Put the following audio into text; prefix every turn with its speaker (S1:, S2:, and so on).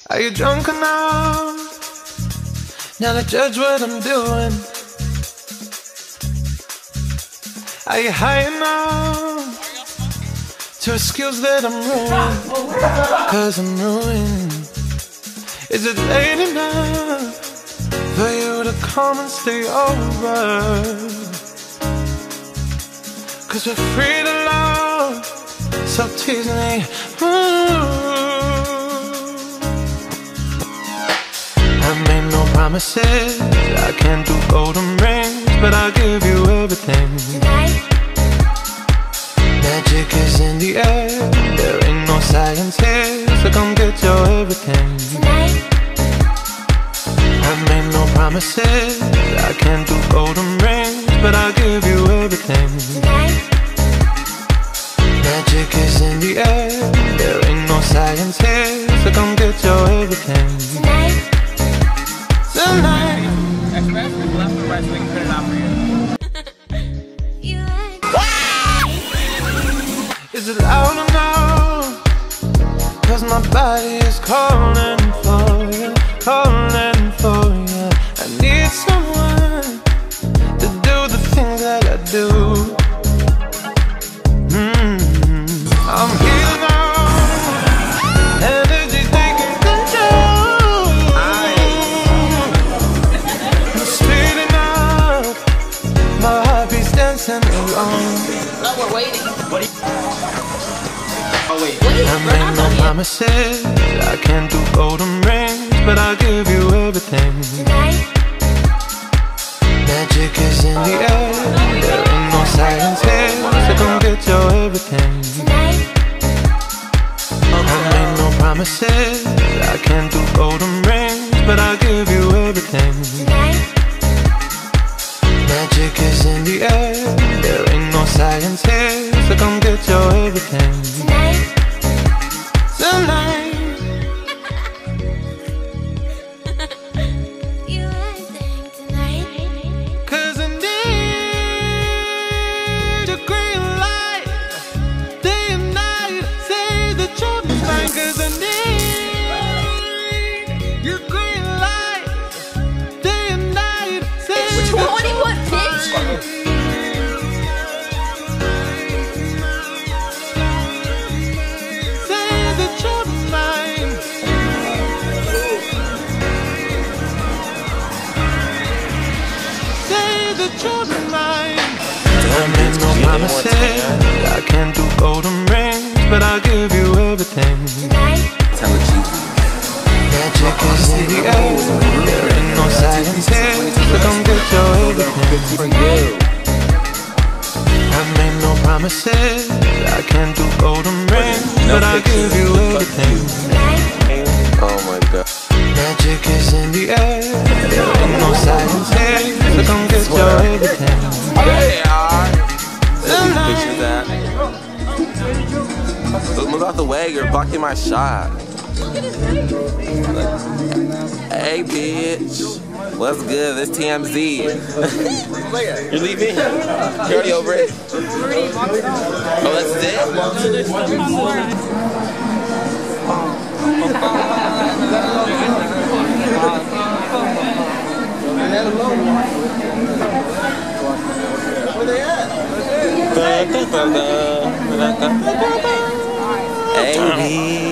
S1: Are you drunk enough now to judge what I'm doing? Are you high enough to excuse that I'm ruined? 'Cause I'm ruined. Is it late enough for you to come and stay over? 'Cause we're free to love, so tease me. I made no promises, I can't do golden rings, but I'll give you everything.
S2: Tonight?
S1: Magic is in the air, there ain't no science here, so come get your everything.
S2: Tonight?
S1: I made no promises, I can't do golden rings, but I'll give you everything.
S2: Tonight?
S1: Magic is in the air, there ain't no science here, so come get your everything.
S2: Tonight?
S1: Tonight.
S3: Express is left or right so we can put it out for you.
S2: You
S1: Is it loud enough? 'Cause my body is calling for you, calling for you. I need someone to do the things that I do. I'm here now, energy taking control. I'm speeding up, my heart beats dancing along.
S3: No, we're waiting. Oh, wait.
S1: I made no promises, I can't do golden rings, but I'll give you everything.
S2: Tonight?
S1: Magic is in the air, there ain't no science here, so come get your everything.
S2: Tonight?
S1: I made no promises, I can't do golden rings, but I'll give you everything.
S2: Tonight?
S1: Magic is in the air, there ain't no science here, so come get your everything.
S2: Tonight?
S1: Tonight.
S2: You anything tonight?
S1: 'Cause I need a green light, day and night, say that you're mine. 'Cause I need your green light, day and night, say
S2: Which
S1: that
S2: one do you
S1: you're
S2: want, bitch?
S1: mine. Say that you're mine. Say that you're mine. I made no promises, I can't do golden rings, but I'll give you everything.
S2: Tonight?
S1: Magic is in the air, there ain't no science here, so come get your everything. I made no promises, I can't do golden rings, but I'll give you everything.
S2: Tonight?
S4: Oh my god.
S1: Magic is in the air, there ain't no science here, so come get your everything.
S4: They are.
S1: Tonight.
S4: Picture that. Look, move out the way, you're blocking my shot. Hey, bitch. What's good? This TMZ. You're leaving? You're already over it? Oh, that's it?
S3: Where they at?
S4: Hey,